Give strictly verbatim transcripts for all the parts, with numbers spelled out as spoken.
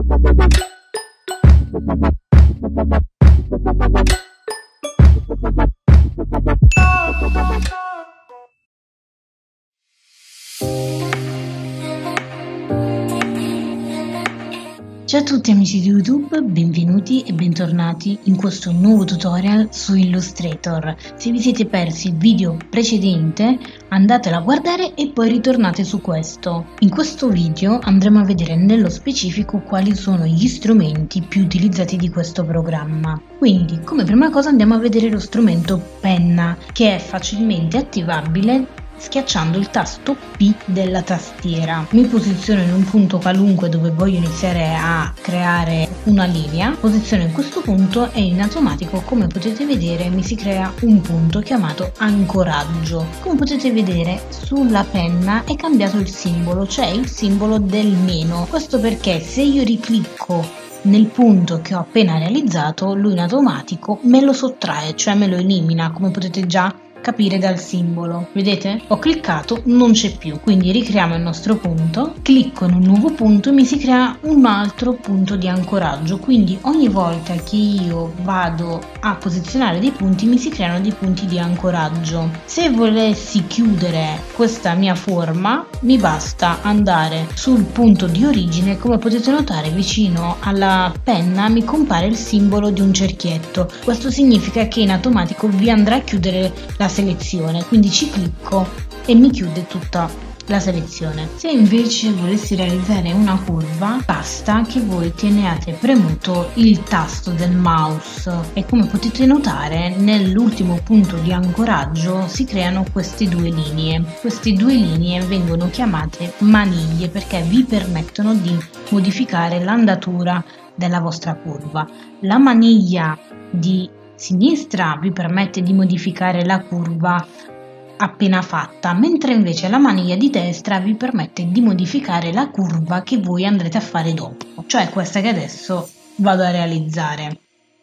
Ciao a tutti amici di YouTube, benvenuti e bentornati in questo nuovo tutorial su Illustrator. Se vi siete persi il video precedente, andatelo a guardare e poi ritornate su questo. In questo video andremo a vedere nello specifico quali sono gli strumenti più utilizzati di questo programma. Quindi, come prima cosa andiamo a vedere lo strumento penna, che è facilmente attivabile schiacciando il tasto P della tastiera. Mi posiziono in un punto qualunque dove voglio iniziare a creare una linea, posiziono in questo punto e in automatico, come potete vedere, mi si crea un punto chiamato ancoraggio. Come potete vedere, sulla penna è cambiato il simbolo, cioè il simbolo del meno. Questo perché se io riclicco nel punto che ho appena realizzato, lui in automatico me lo sottrae, cioè me lo elimina, come potete già capire dal simbolo. Vedete? Ho cliccato, non c'è più, quindi ricriamo il nostro punto, clicco in un nuovo punto e mi si crea un altro punto di ancoraggio, quindi ogni volta che io vado a posizionare dei punti mi si creano dei punti di ancoraggio. Se volessi chiudere questa mia forma mi basta andare sul punto di origine. Come potete notare, vicino alla penna mi compare il simbolo di un cerchietto. Questo significa che in automatico vi andrà a chiudere la selezione, quindi ci clicco e mi chiude tutta la selezione. Se invece volessi realizzare una curva, basta che voi teniate premuto il tasto del mouse e come potete notare nell'ultimo punto di ancoraggio si creano queste due linee. Queste due linee vengono chiamate maniglie perché vi permettono di modificare l'andatura della vostra curva. La maniglia di sinistra vi permette di modificare la curva appena fatta, mentre invece la maniglia di destra vi permette di modificare la curva che voi andrete a fare dopo, cioè questa che adesso vado a realizzare.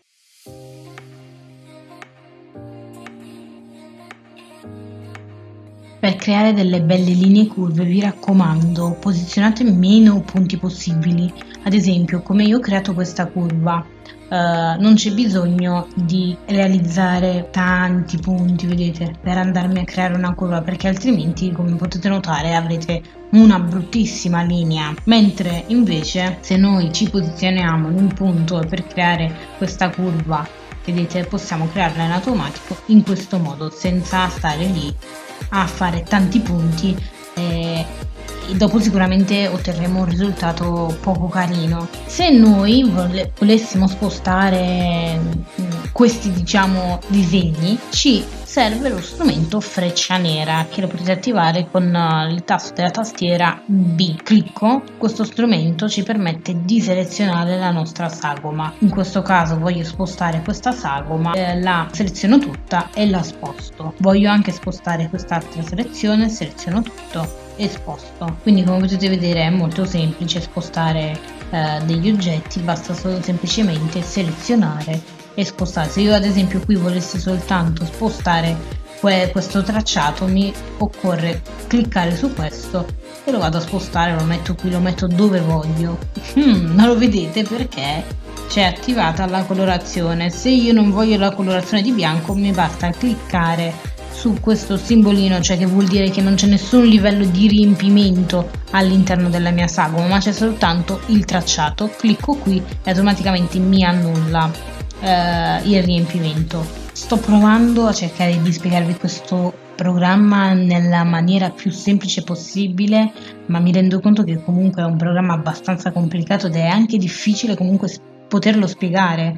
Per creare delle belle linee curve vi raccomando, posizionate meno punti possibili. Ad esempio, come io ho creato questa curva, Uh, non c'è bisogno di realizzare tanti punti, vedete, per andarmi a creare una curva, perché altrimenti, come potete notare, avrete una bruttissima linea. Mentre invece se noi ci posizioniamo in un punto per creare questa curva, vedete, possiamo crearla in automatico in questo modo, senza stare lì a fare tanti punti e dopo sicuramente otterremo un risultato poco carino. Se noi vole- volessimo spostare questi, diciamo, disegni, ci serve lo strumento freccia nera, che lo potete attivare con il tasto della tastiera B. Clicco, questo strumento ci permette di selezionare la nostra sagoma. In questo caso voglio spostare questa sagoma, eh, la seleziono tutta e la sposto. Voglio anche spostare quest'altra selezione, seleziono tutto e sposto. Quindi come potete vedere è molto semplice spostare eh, degli oggetti, basta solo semplicemente selezionare e spostare. Se io ad esempio qui volessi soltanto spostare que questo tracciato, mi occorre cliccare su questo e lo vado a spostare, lo metto qui, lo metto dove voglio. Hmm, non lo vedete perché c'è attivata la colorazione. Se io non voglio la colorazione di bianco mi basta cliccare su questo simbolino, cioè che vuol dire che non c'è nessun livello di riempimento all'interno della mia sagoma, ma c'è soltanto il tracciato. Clicco qui e automaticamente mi annulla eh, il riempimento. Sto provando a cercare di spiegarvi questo programma nella maniera più semplice possibile, ma mi rendo conto che comunque è un programma abbastanza complicato ed è anche difficile comunque poterlo spiegare,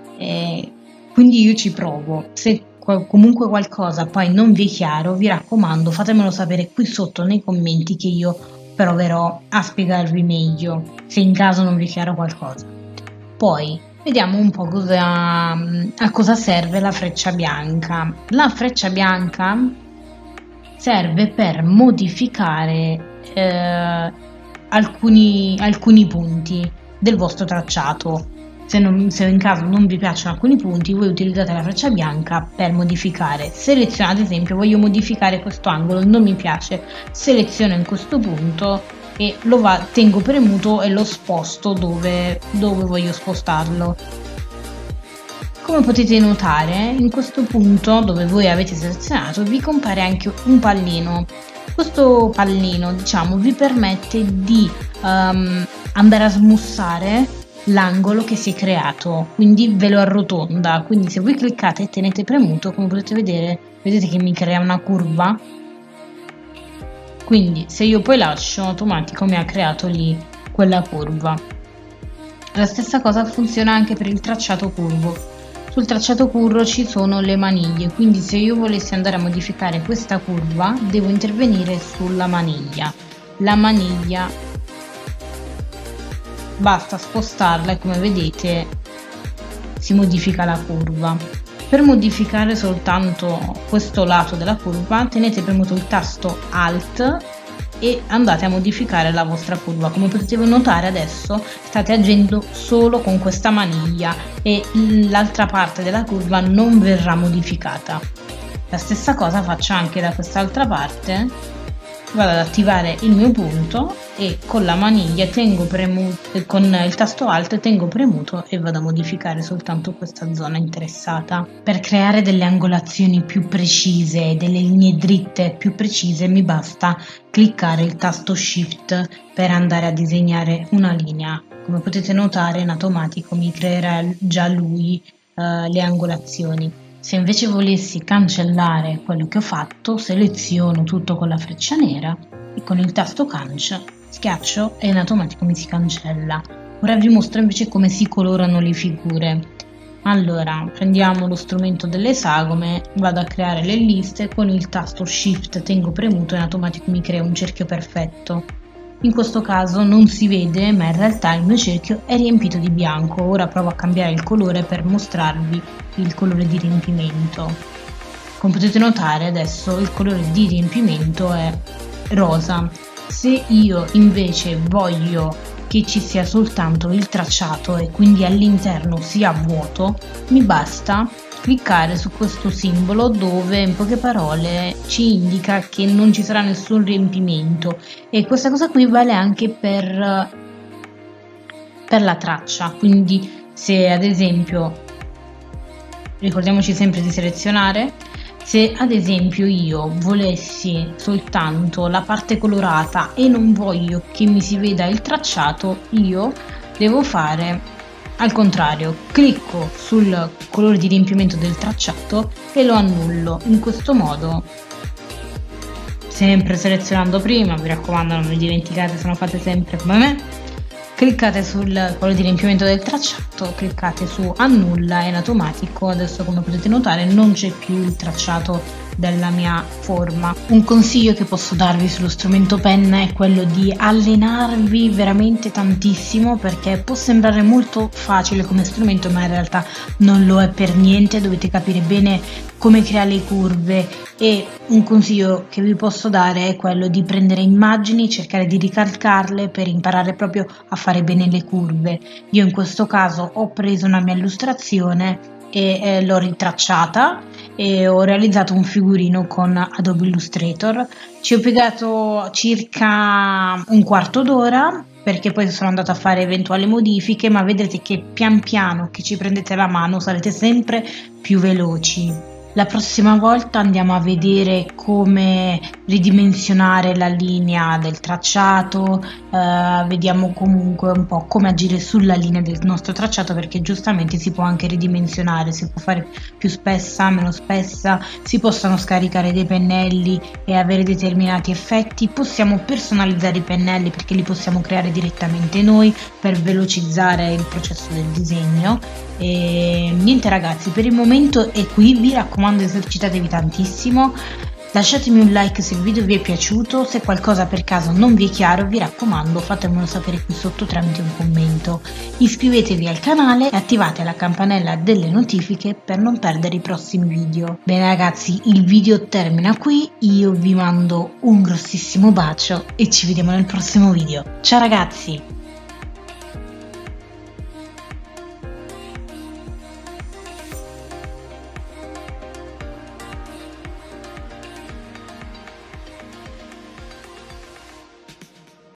e quindi io ci provo. Se comunque qualcosa poi non vi è chiaro, vi raccomando, fatemelo sapere qui sotto nei commenti che io proverò a spiegarvi meglio, se in caso non vi è chiaro qualcosa. Poi vediamo un po' cosa, a cosa serve la freccia bianca. La freccia bianca serve per modificare eh, alcuni, alcuni punti del vostro tracciato. Se, non, se in caso non vi piacciono alcuni punti, voi utilizzate la freccia bianca per modificare. Seleziono, ad esempio, voglio modificare questo angolo, non mi piace, seleziono in questo punto e lo va, tengo premuto e lo sposto dove, dove voglio spostarlo. Come potete notare, in questo punto dove voi avete selezionato vi compare anche un pallino. Questo pallino, diciamo, vi permette di um, andare a smussare l'angolo che si è creato, quindi ve lo arrotonda. Quindi se voi cliccate e tenete premuto, come potete vedere, vedete che mi crea una curva. Quindi se io poi lascio, automatico mi ha creato lì quella curva. La stessa cosa funziona anche per il tracciato curvo. Sul tracciato curvo ci sono le maniglie, quindi se io volessi andare a modificare questa curva devo intervenire sulla maniglia. La maniglia basta spostarla e come vedete si modifica la curva. Per modificare soltanto questo lato della curva tenete premuto il tasto Alt e andate a modificare la vostra curva. Come potete notare adesso state agendo solo con questa maniglia e l'altra parte della curva non verrà modificata. La stessa cosa faccio anche da quest'altra parte, vado ad attivare il mio punto e con la maniglia tengo premuto, con il tasto Alt tengo premuto e vado a modificare soltanto questa zona interessata. Per creare delle angolazioni più precise, delle linee dritte più precise, mi basta cliccare il tasto Shift per andare a disegnare una linea. Come potete notare in automatico mi creerà già lui uh, le angolazioni. Se invece volessi cancellare quello che ho fatto, seleziono tutto con la freccia nera e con il tasto Canc schiaccio e in automatico mi si cancella. Ora vi mostro invece come si colorano le figure. Allora, prendiamo lo strumento delle sagome, vado a creare le liste, con il tasto Shift tengo premuto e in automatico mi crea un cerchio perfetto. In questo caso non si vede, ma in realtà il mio cerchio è riempito di bianco. Ora provo a cambiare il colore per mostrarvi il colore di riempimento. Come potete notare adesso il colore di riempimento è rosa. Se io invece voglio che ci sia soltanto il tracciato e quindi all'interno sia vuoto, mi basta cliccare su questo simbolo dove in poche parole ci indica che non ci sarà nessun riempimento, e questa cosa qui vale anche per, per la traccia. Quindi se ad esempio, ricordiamoci sempre di selezionare, se ad esempio io volessi soltanto la parte colorata e non voglio che mi si veda il tracciato, io devo fare al contrario, clicco sul colore di riempimento del tracciato e lo annullo. In questo modo, sempre selezionando prima, mi raccomando non vi dimenticate, se no fate sempre come me, cliccate sul colore di riempimento del tracciato, cliccate su annulla e in automatico adesso, come potete notare, non c'è più il tracciato della mia forma. Un consiglio che posso darvi sullo strumento penna è quello di allenarvi veramente tantissimo, perché può sembrare molto facile come strumento ma in realtà non lo è per niente. Dovete capire bene come creare le curve, e un consiglio che vi posso dare è quello di prendere immagini, cercare di ricalcarle per imparare proprio a fare bene le curve. Io in questo caso ho preso una mia illustrazione e eh, l'ho ritracciata e ho realizzato un figurino con Adobe Illustrator. Ci ho piegato circa un quarto d'ora perché poi sono andata a fare eventuali modifiche, ma vedrete che pian piano che ci prendete la mano sarete sempre più veloci. La prossima volta andiamo a vedere come ridimensionare la linea del tracciato, eh, vediamo comunque un po' come agire sulla linea del nostro tracciato, perché giustamente si può anche ridimensionare, si può fare più spessa, meno spessa, si possono scaricare dei pennelli e avere determinati effetti, possiamo personalizzare i pennelli perché li possiamo creare direttamente noi per velocizzare il processo del disegno. E niente ragazzi, per il momento è qui, vi raccomando esercitatevi tantissimo, lasciatemi un like se il video vi è piaciuto, se qualcosa per caso non vi è chiaro vi raccomando fatemelo sapere qui sotto tramite un commento, iscrivetevi al canale e attivate la campanella delle notifiche per non perdere i prossimi video. Bene ragazzi, il video termina qui, io vi mando un grossissimo bacio e ci vediamo nel prossimo video. Ciao ragazzi!